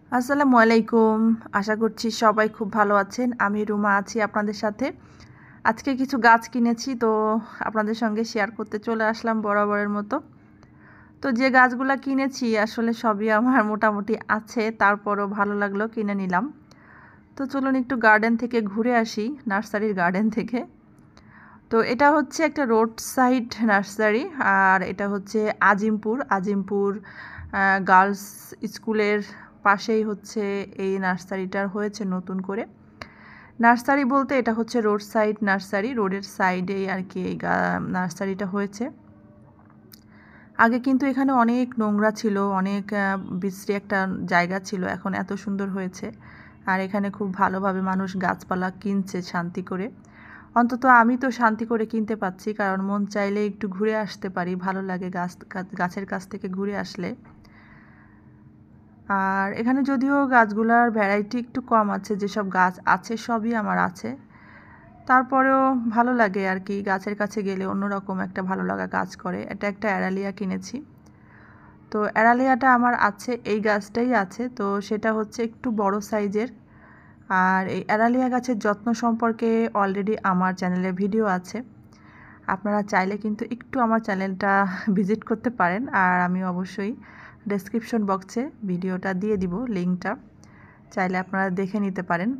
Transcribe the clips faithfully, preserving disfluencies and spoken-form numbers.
আসসালামু আলাইকুম। আশা করছি সবাই খুব ভালো আছেন। আমি রুমা আছি আপনাদের সাথে। আজকে কিছু গাছ কিনেছি, তো আপনাদের সঙ্গে শেয়ার করতে চলে আসলাম বরাবরের মতো। তো যে গাছগুলা কিনেছি আসলে সবই আমার মোটামুটি আছে, তারপরও ভালো লাগলো কিনে নিলাম। তো চলুন একটু গার্ডেন থেকে ঘুরে আসি, নার্সারির গার্ডেন থেকে। তো এটা হচ্ছে একটা রোড সাইড নার্সারি, আর এটা হচ্ছে আজিমপুর আজিমপুর গার্লস স্কুলের পাশেই হচ্ছে এই নার্সারিটার হয়েছে নতুন করে। নার্সারি বলতে এটা হচ্ছে রোড সাইড নার্সারি, রোডের সাইডেই আর কি এই নার্সারিটা হয়েছে। আগে কিন্তু এখানে অনেক নোংরা ছিল, অনেক বিশ্রী একটা জায়গা ছিল, এখন এত সুন্দর হয়েছে। আর এখানে খুব ভালোভাবে মানুষ গাছপালা কিনছে শান্তি করে। অন্তত আমি তো শান্তি করে কিনতে পাচ্ছি, কারণ মন চাইলে একটু ঘুরে আসতে পারি, ভালো লাগে গাছ গাছের কাছ থেকে ঘুরে আসলে। আর এখানে যদিও গাছগুলার ভ্যারাইটি একটু কম আছে, যেসব গাছ আছে সবই আমার আছে, তারপরেও ভালো লাগে আর কি। গাছের কাছে গেলে অন্যরকম একটা ভালো লাগা কাজ করে। এটা একটা অ্যারালিয়া কিনেছি, তো অ্যারালিয়াটা আমার আছে, এই গাছটাই আছে, তো সেটা হচ্ছে একটু বড় সাইজের। আর এই অ্যারালিয়া গাছের যত্ন সম্পর্কে অলরেডি আমার চ্যানেলে ভিডিও আছে, আপনারা চাইলে কিন্তু একটু আমার চ্যানেলটা ভিজিট করতে পারেন। আর আমি অবশ্যই ডেসক্রিপশন বক্সে ভিডিওটা দিয়ে দিব, লিঙ্কটা, চাইলে আপনারা দেখে নিতে পারেন।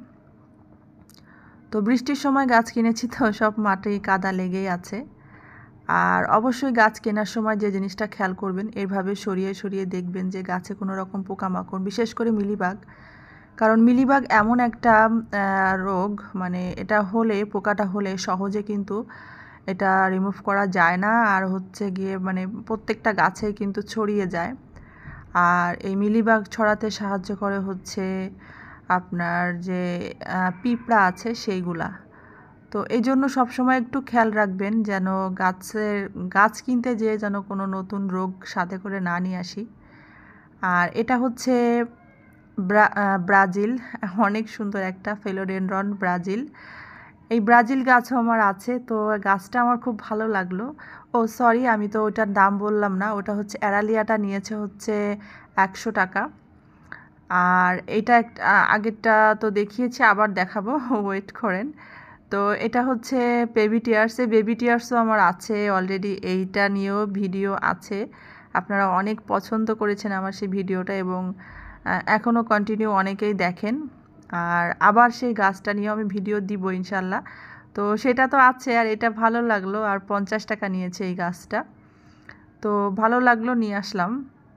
তো বৃষ্টির সময় গাছ কিনেছি, তো সব মাটি কাদা লেগেই আছে। আর অবশ্যই গাছ কেনার সময় যে জিনিসটা খেয়াল করবেন, এইভাবে সরিয়ে সরিয়ে দেখবেন যে গাছে কোনো রকম পোকামাকড়, বিশেষ করে মিলিবাগ, কারণ মিলিবাগ এমন একটা রোগ, মানে এটা হলে, পোকাটা হলে সহজে কিন্তু এটা রিমুভ করা যায় না, আর হচ্ছে গিয়ে মানে প্রত্যেকটা গাছে কিন্তু ছড়িয়ে যায়। আর এই মিলিবাগ ছড়াতে সাহায্য করে হচ্ছে আপনার যে পিঁপড়া আছে সেইগুলা। তো এই জন্য সবসময় একটু খেয়াল রাখবেন যেন গাছের গাছ কিনতে যেয়ে যেন কোনো নতুন রোগ সাথে করে না নিয়ে আসি। আর এটা হচ্ছে ব্রাজিল, অনেক সুন্দর একটা ফিলোডেনড্রন ব্রাজিল। এই ব্রাজিল গাছও আমার আছে, তো গাছটা আমার খুব ভালো লাগলো। ও সরি, আমি তো ওটার দাম বললাম না, ওটা হচ্ছে অ্যারালিয়াটা নিয়েছে হচ্ছে একশো টাকা। আর এটা আগেরটা তো দেখিয়েছি, আবার দেখাবো, ওয়েট করেন। তো এটা হচ্ছে বেবি টিয়ার্স, এই বেবি টিয়ার্সও আমার আছে অলরেডি, এইটা নিয়েও ভিডিও আছে। আপনারা অনেক পছন্দ করেছেন আমার সেই ভিডিওটা, এবং এখনও কন্টিনিউ অনেকেই দেখেন। আর আবার সেই গাছটা নিয়েও আমি ভিডিও দিব ইনশাল্লাহ। তো সেটা তো আছে, আর এটা ভালো লাগলো, আর পঞ্চাশ টাকা নিয়েছে এই গাছটা, তো ভালো লাগলো, নিয়ে আসলাম।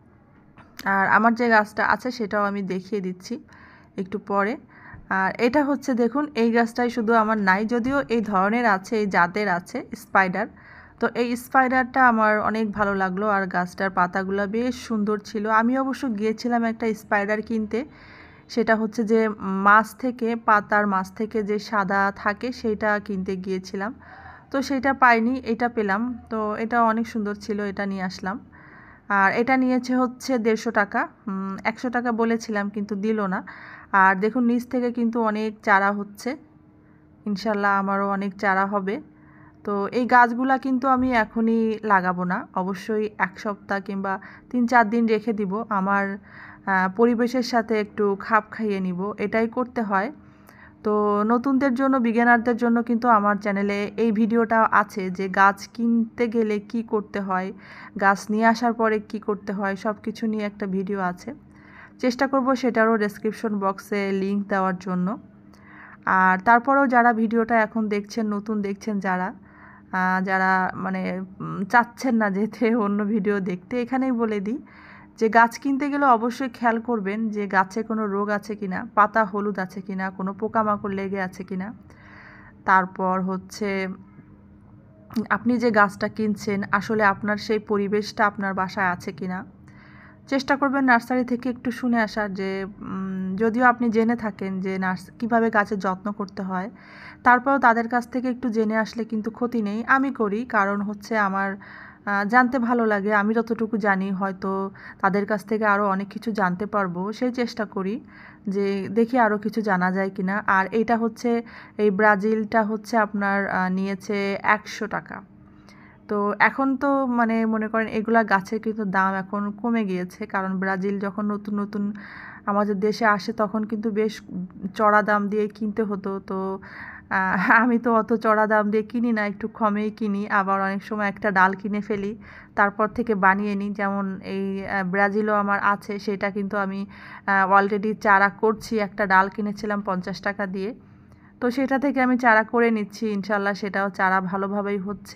আর আমার যে গাছটা আছে সেটাও আমি দেখিয়ে দিচ্ছি একটু পরে। আর এটা হচ্ছে দেখুন, এই গাছটাই শুধু আমার নাই, যদিও এই ধরনের আছে, এই জাতের আছে স্পাইডার। তো এই স্পাইডারটা আমার অনেক ভালো লাগলো, আর গাছটার পাতাগুলো বেশ সুন্দর ছিল। আমি অবশ্য গিয়েছিলাম একটা স্পাইডার কিনতে, সেটা হচ্ছে যে মাছ থেকে, পাতার মাছ থেকে যে সাদা থাকে সেইটা কিনতে গিয়েছিলাম, তো সেইটা পাইনি, এটা পেলাম। তো এটা অনেক সুন্দর ছিল, এটা নিয়ে আসলাম। আর এটা নিয়েছে হচ্ছে দেড়শো টাকা, একশো টাকা বলেছিলাম কিন্তু দিল না। আর দেখুন নিচ থেকে কিন্তু অনেক চারা হচ্ছে, ইনশাল্লাহ আমারও অনেক চারা হবে। তো এই গাছগুলা কিন্তু আমি এখনই লাগাবো না, অবশ্যই এক সপ্তাহ কিংবা তিন চার দিন রেখে দিব, আমার পরিবেশের সাথে একটু খাপ খাইয়ে নিব, এটাই করতে হয়। তো নতুনদের জন্য, বিগিনারদের জন্য কিন্তু আমার চ্যানেলে এই ভিডিওটা আছে, যে গাছ কিনতে গেলে কি করতে হয়, গাছ নিয়ে আসার পরে কি করতে হয়, সব কিছু নিয়ে একটা ভিডিও আছে। চেষ্টা করব সেটারও ডেসক্রিপশন বক্সে লিংক দেওয়ার জন্য। আর তারপরেও যারা ভিডিওটা এখন দেখছেন, নতুন দেখছেন যারা, যারা মানে চাচ্ছেন না যেতে অন্য ভিডিও দেখতে, এখানেই বলে দিই যে গাছ কিনতে গেলে অবশ্যই খেয়াল করবেন যে গাছে কোনো রোগ আছে কিনা, পাতা হলুদ আছে কিনা, কোনো পোকামাকড় লেগে আছে কিনা। তারপর হচ্ছে আপনি যে গাছটা কিনছেন আসলে আপনার সেই পরিবেশটা আপনার বাসায় আছে কিনা। চেষ্টা করবেন নার্সারি থেকে একটু শুনে আসার, যে যদিও আপনি জেনে থাকেন যে নার্স কীভাবে গাছের যত্ন করতে হয়, তারপরেও তাদের কাছ থেকে একটু জেনে আসলে কিন্তু ক্ষতি নেই। আমি করি, কারণ হচ্ছে আমার জানতে ভালো লাগে, আমি যতটুকু জানি হয়তো তাদের কাছ থেকে আরও অনেক কিছু জানতে পারবো, সেই চেষ্টা করি যে দেখি আরও কিছু জানা যায় কিনা। আর এইটা হচ্ছে, এই ব্রাজিলটা হচ্ছে আপনার নিয়েছে একশো টাকা। তো এখন তো মানে মনে করেন এগুলা গাছের কিন্তু দাম এখন কমে গিয়েছে, কারণ ব্রাজিল যখন নতুন নতুন আমাদের দেশে আসে তখন কিন্তু বেশ চড়া দাম দিয়ে কিনতে হতো। তো আমি তো অত চড়া দাম দিয়ে কিনি না, একটু কমেই কিনি। আবার অনেক সময় একটা ডাল কিনে ফেলি, তারপর থেকে বানিয়ে নিই। যেমন এই ব্রাজিলও আমার আছে, সেটা কিন্তু আমি অলরেডি চারা করছি। একটা ডাল কিনেছিলাম পঞ্চাশ টাকা দিয়ে, তো সেটা থেকে আমি চারা করে নিচ্ছি। ইনশাল্লাহ সেটাও চারা ভালোভাবেই হচ্ছে।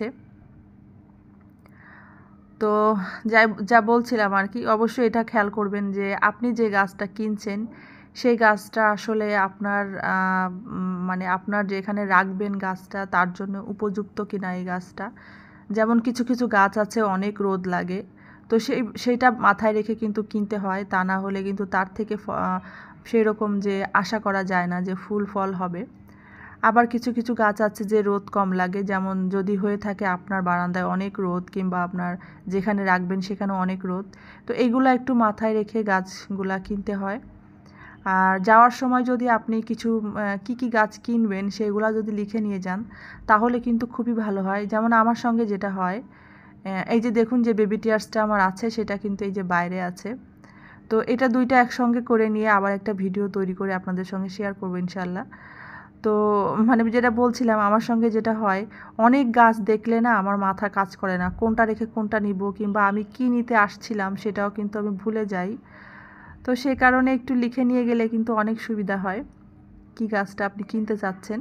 তো যাই যা বলছিলাম আর কি, অবশ্যই এটা খেয়াল করবেন যে আপনি যে গাছটা কিনছেন সেই গাছটা আসলে আপনার মানে আপনার যেখানে রাখবেন গাছটা তার জন্য উপযুক্ত কিনা এই গাছটা। যেমন কিছু কিছু গাছ আছে অনেক রোদ লাগে, তো সেই সেইটা মাথায় রেখে কিন্তু কিনতে হয়, তা না হলে কিন্তু তার থেকে সেই রকম যে আশা করা যায় না যে ফুল ফল হবে। আবার কিছু কিছু গাছ আছে যে রোদ কম লাগে, যেমন যদি হয়ে থাকে আপনার বারান্দায় অনেক রোদ কিংবা আপনার যেখানে রাখবেন সেখানে অনেক রোদ, তো এইগুলো একটু মাথায় রেখে গাছগুলা কিনতে হয়। আর যাওয়ার সময় যদি আপনি কিছু কি কি গাছ কিনবেন সেগুলো যদি লিখে নিয়ে যান তাহলে কিন্তু খুবই ভালো হয়। যেমন আমার সঙ্গে যেটা হয়, এই যে দেখুন যে বেবি টিয়ার্সটা আমার আছে, সেটা কিন্তু এই যে বাইরে আছে। তো এটা দুইটা একসঙ্গে করে নিয়ে আবার একটা ভিডিও তৈরি করে আপনাদের সঙ্গে শেয়ার করবো ইনশাল্লাহ। তো মানে যেটা বলছিলাম, আমার সঙ্গে যেটা হয়, অনেক গাছ দেখলে না আমার মাথা কাজ করে না, কোনটা রেখে কোনটা নিব কিংবা আমি কি নিতে আসছিলাম সেটাও কিন্তু আমি ভুলে যাই। তো সে কারণে একটু লিখে নিয়ে গেলে কিন্তু অনেক সুবিধা হয় কি গাছটা আপনি কিনতে চাচ্ছেন।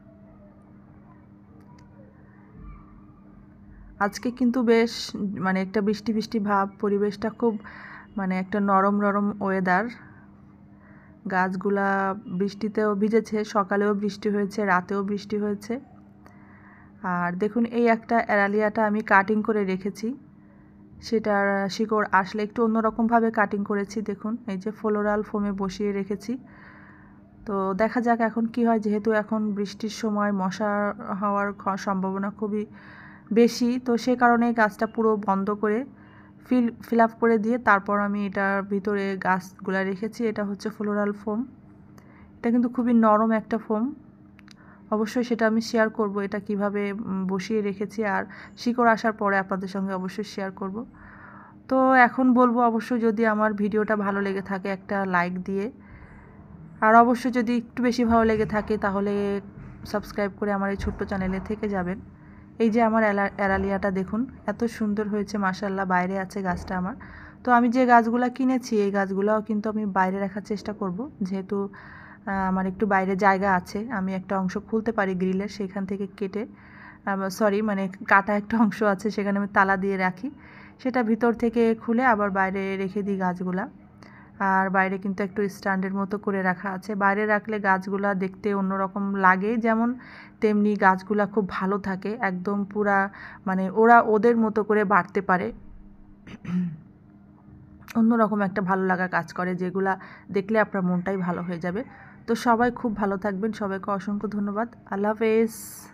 আজকে কিন্তু বেশ মানে একটা বৃষ্টি বৃষ্টি ভাব, পরিবেশটা খুব মানে একটা নরম নরম ওয়েদার। গাছগুলা বৃষ্টিতেও ভিজেছে, সকালেও বৃষ্টি হয়েছে, রাতেও বৃষ্টি হয়েছে। আর দেখুন এই একটা অ্যারালিয়াটা আমি কাটিং করে রেখেছি, সেটার শিকড় আসলে একটু অন্যরকমভাবে কাটিং করেছি। দেখুন এই যে ফ্লোরাল ফোমে বসিয়ে রেখেছি। তো দেখা যাক এখন কি হয়, যেহেতু এখন বৃষ্টির সময় মশা হওয়ার সম্ভাবনা খুবই বেশি, তো সে কারণে গাছটা পুরো বন্ধ করে ফিল ফিল আপ করে দিয়ে তারপর আমি এটার ভিতরে গাছগুলা রেখেছি। এটা হচ্ছে ফ্লোরাল ফোম, এটা কিন্তু খুবই নরম একটা ফোম। অবশ্যই সেটা আমি শেয়ার করব এটা কিভাবে বসিয়ে রেখেছি, আর শিকড় আসার পরে আপনাদের সঙ্গে অবশ্যই শেয়ার করব। তো এখন বলবো অবশ্যই যদি আমার ভিডিওটা ভালো লেগে থাকে একটা লাইক দিয়ে, আর অবশ্যই যদি একটু বেশি ভালো লেগে থাকে তাহলে সাবস্ক্রাইব করে আমার এই ছোট্ট চ্যানেলে থেকে যাবেন। এই যে আমার অ্যারালিয়াটা দেখুন এত সুন্দর হয়েছে মাশাআল্লাহ, বাইরে আছে গাছটা আমার। তো আমি যে গাছগুলো কিনেছি এই গাছগুলোও কিন্তু আমি বাইরে রাখার চেষ্টা করব, যেহেতু আমার একটু বাইরে জায়গা আছে, আমি একটা অংশ খুলতে পারি গ্রিলের, সেখান থেকে কেটে সরি মানে কাটা একটা অংশ আছে, সেখানে আমি তালা দিয়ে রাখি, সেটা ভিতর থেকে খুলে আবার বাইরে রেখে দিই গাছগুলা। আর বাইরে কিন্তু একটু স্ট্যান্ডের মতো করে রাখা আছে, বাইরে রাখলে গাছগুলা দেখতে অন্যরকম লাগে যেমন, তেমনি গাছগুলা খুব ভালো থাকে, একদম পুরা মানে ওরা ওদের মতো করে বাড়তে পারে। অন্যরকম একটা ভালো লাগা কাজ করে, যেগুলা দেখলে আপনার মনটাই ভালো হয়ে যাবে। তো সবাই খুব ভালো থাকবেন, সবাইকে অসংখ্য ধন্যবাদ। আল্লাহ হাফেজ।